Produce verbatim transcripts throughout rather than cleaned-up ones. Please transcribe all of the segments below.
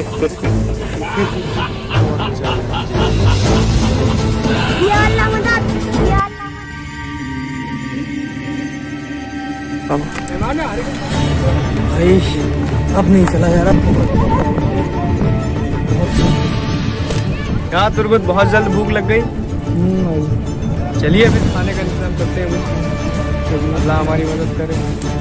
या अल्लाह मदद, या अल्लाह भाई अब नहीं चला यार। कहाँ तुर्गुत, बहुत जल्द भूख लग गई। चलिए फिर खाने का इंतजाम करते हैं कुछ, अल्लाह हमारी मदद करे।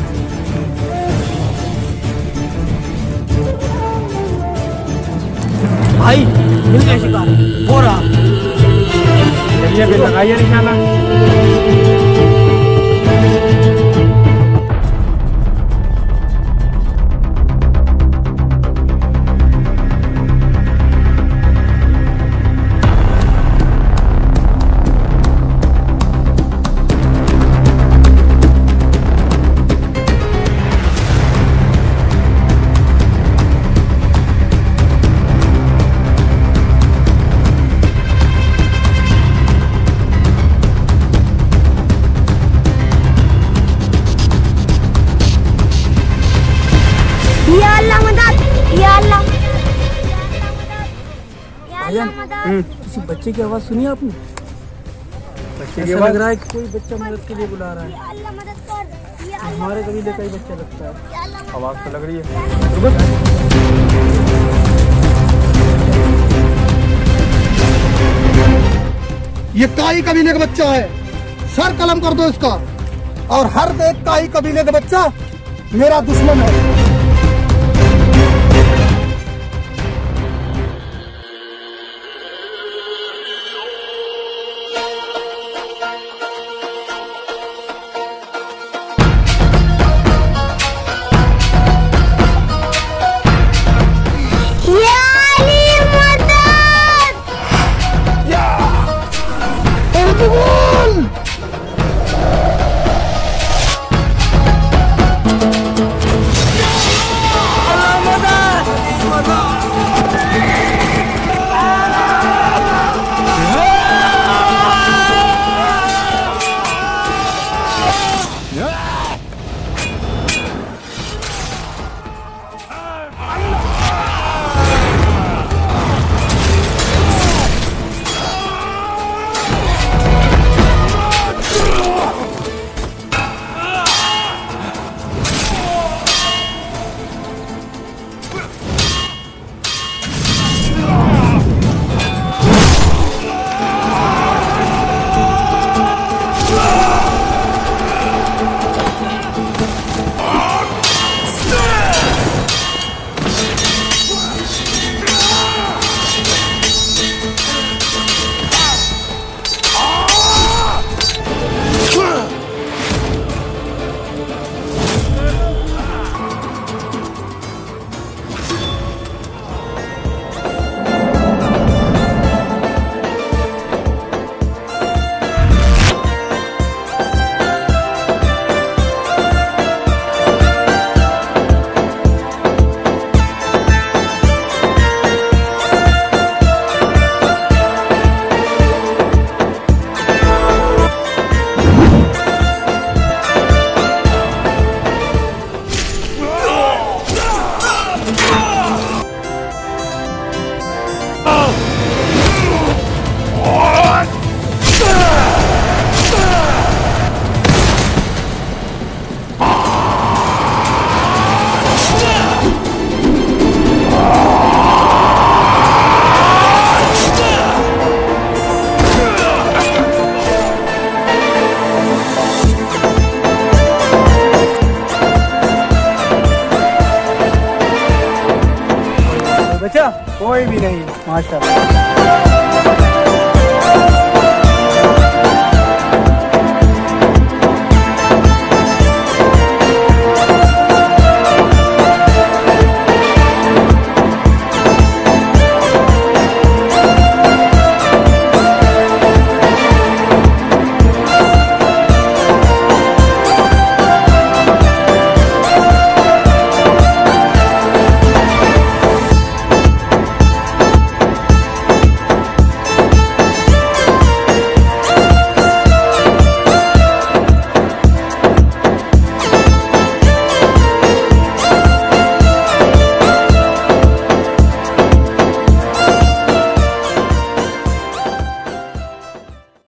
भाई मिल गया शिकार, हो रहा। चलिए फिर लगाइए निशाना। किसी बच्चे की आवाज सुनी आपने? बच्चे की ऐसा आवाज लग रहा है कि कोई बच्चा मदद के लिए बुला रहा है। हमारे कबीले का ही बच्चा लगता है। आवाज तो लग रही है। ये काई कबीले का बच्चा है, सर कलम कर दो इसका। और हर एक काई कबीले का बच्चा मेरा दुश्मन है। कोई भी नहीं, माशाल्लाह।